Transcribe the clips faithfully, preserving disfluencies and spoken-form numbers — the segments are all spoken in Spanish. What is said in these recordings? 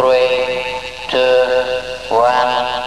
three, two, one.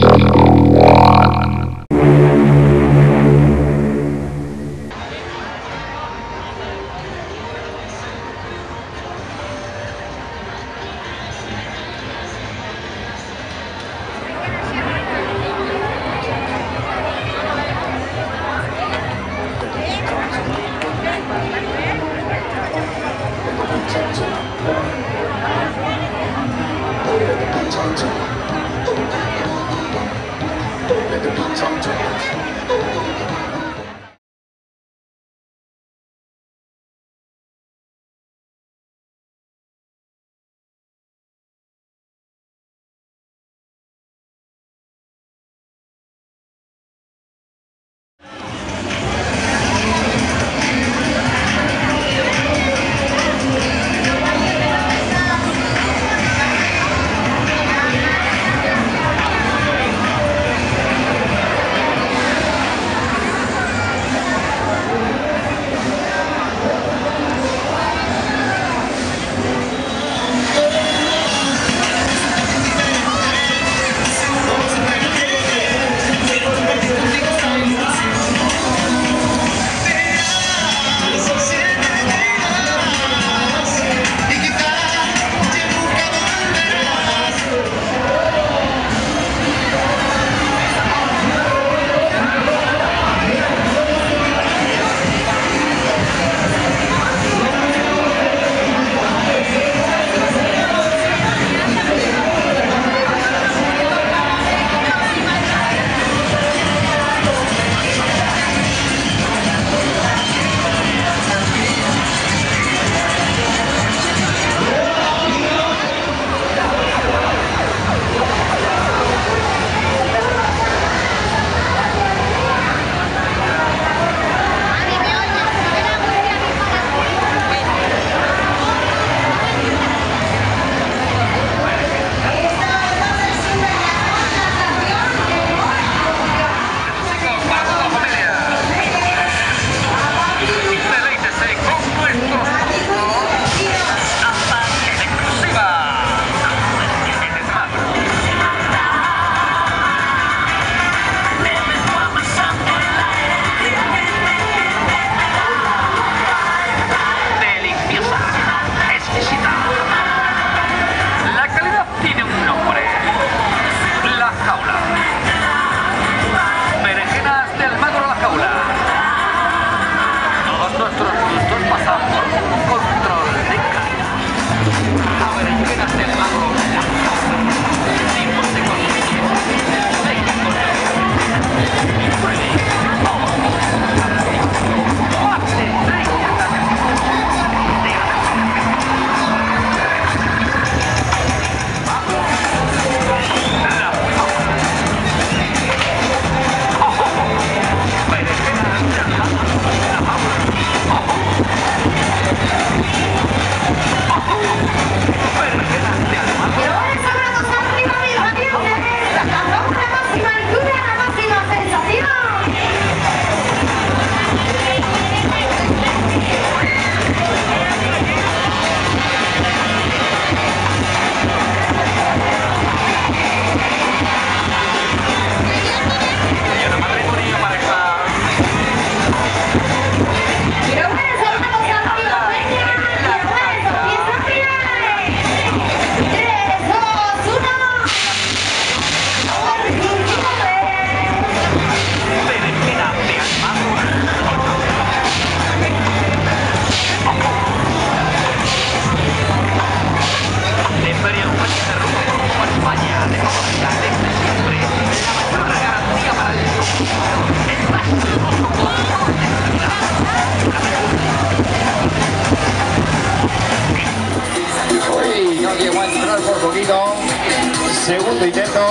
Segundo intento.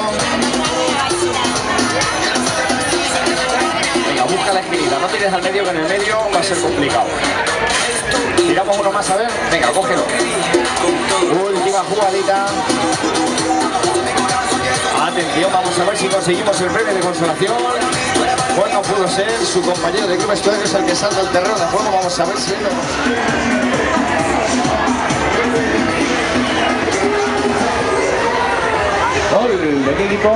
Venga, busca la esquinita, no tires al medio, que en el medio va a ser complicado. Tiramos uno más, a ver. Venga, cógelo. Última jugadita. Atención, vamos a ver si conseguimos el premio de consolación. Pues no pudo ser, su compañero de club Escuderos es el que salta al terreno de juego. Vamos a ver si... Filipo.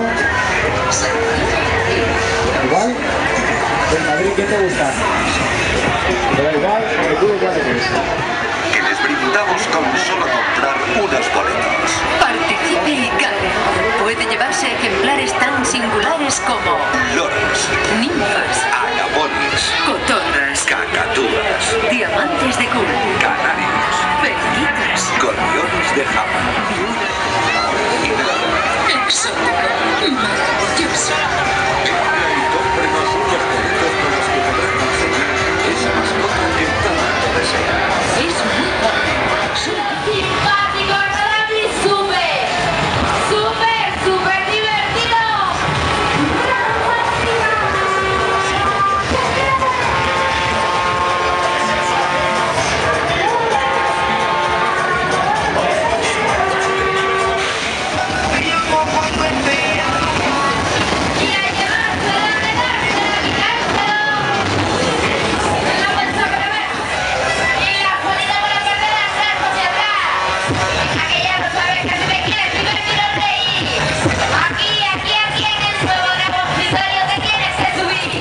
¿Igual? ¿En Madrid qué te gusta? ¿Te da igual? ¿O tú igual eres? Que les brindamos con solo comprar unos boletos. Participe y gane. Puede llevarse ejemplares tan singulares como Loros, ninfas, agamones, cotorras, cacatúas, diamantes de cura, canarios, periquitos, gorriones de jama. Y nada. exótico, maravilloso. Cómprenos unos boletos con los que podrán conseguir esa mascota que tanto desean. Es muy bueno. Simpático, agradable y súper, súper, súper divertido. Y a llevárselo, a quedárselo, a quitárselo. En la bolsa para ver. Y la jodida para perder a salto hacia atrás. Hija que ya no sabes que si te quieres divertir o reír. Aquí, aquí, aquí en el nuevo depositorio te tienes que subir.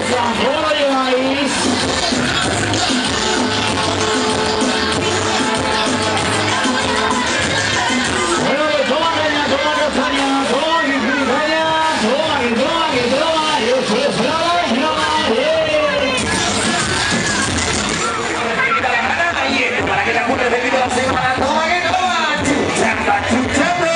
¿Cómo lo lleváis? Bueno, toma caña, toma castaña, toma que caña, toma que toma que toma, yo soy el bravo, bravo, para que te apuntes de la semana, toma que toma, chuchamba, chuchamba.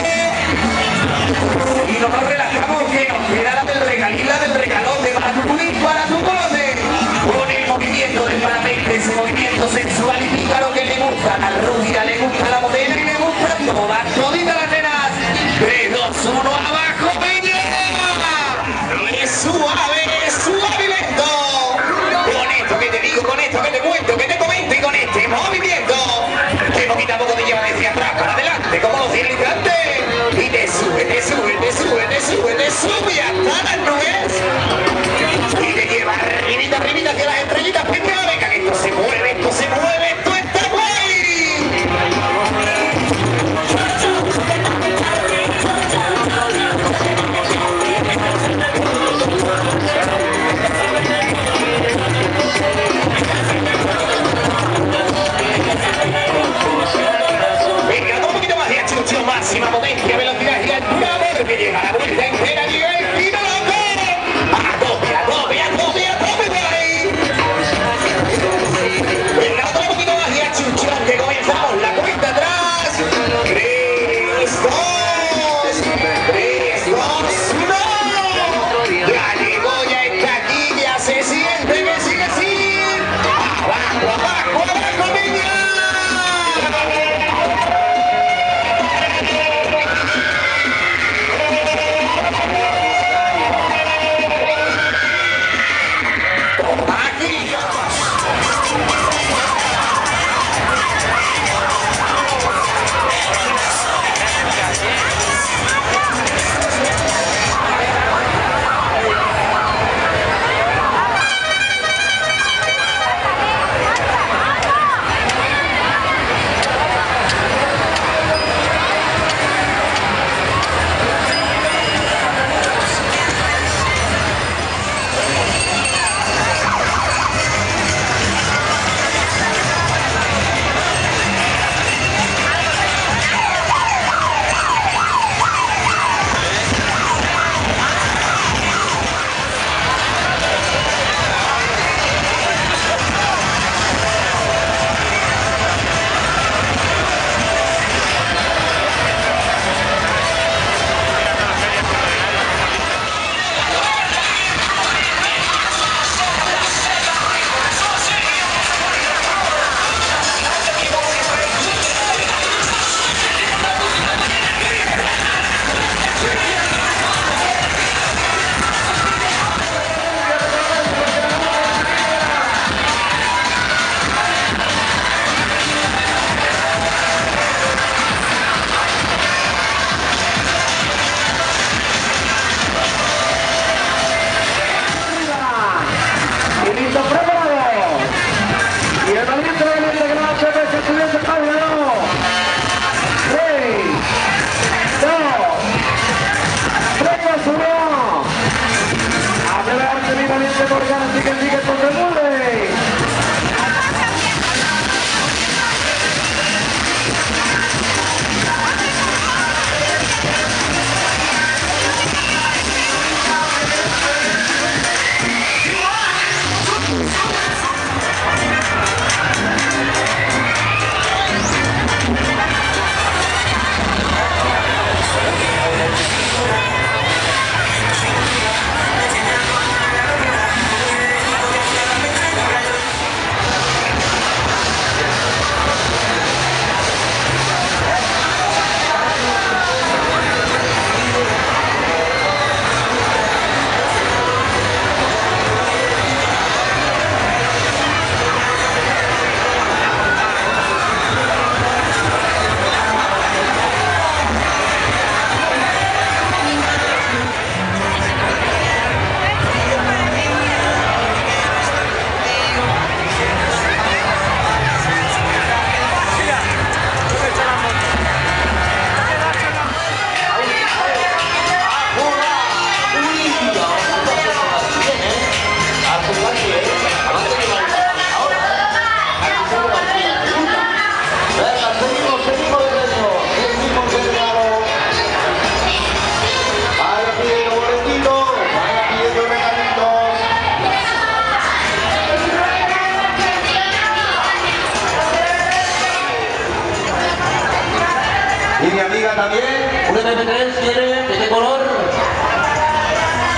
Y nos relajamos que nos queda la del regalín, la del regalote, para tu pudín, para tu colote. Con el movimiento del parapente, ese movimiento sensual y pícaro que le gusta. A Rubia le gusta la modelo y le gusta todas, toditas las nenas. tres, dos, uno, abajo, peña. Es suave, es suave y lento. Con esto que te digo, con esto que te cuento, que te comento y con este movimiento. Que poquito a poco te lleva desde atrás para adelante, como los gigantes. Y te sube, te sube, te sube, te sube, te sube hasta las nubes. Y te lleva arribita, arribita hacia las estrellitas. Venga, venga, que esto se mueve, esto se mueve, esto está guay. Venga, un poquito más de acción, máxima potencia, velocidad y altura, porque llega la vuelta entera, llega el tiro loco. A tope, a tope, a tope, a tope por ahí. Venga, otro poquito más de acción, que comenzamos la cuenta atrás. tres, dos, tres, dos, uno. La Ligoya está aquí, ya se siente que sigue así. Abajo, abajo, abajo, niña.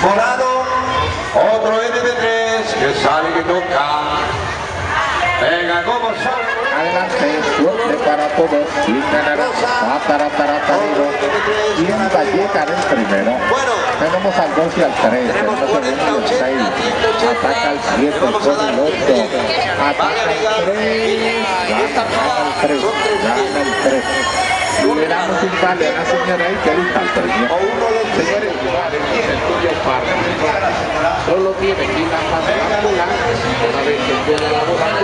Morado, otro N B tres que sale que toca. Venga, ¿cómo sale? Adelante, suerte para todos. ¿Quién ganará? Tatarataratario. ¿Quién va a llegar el primero? Bueno, Tenemos al dos y al tres. tenemos cuarenta, ochenta, ciento ochenta. Ataca al siete, el Vamos a dar el ocho. Ataca al tres. Gana el tres. Gana el tres. Liberamos un vale a la señora y que ahorita el premio. Señores, tiene el tuyo par. Solo tiene que ir a pasar la bola. Una vez que pueda la bola.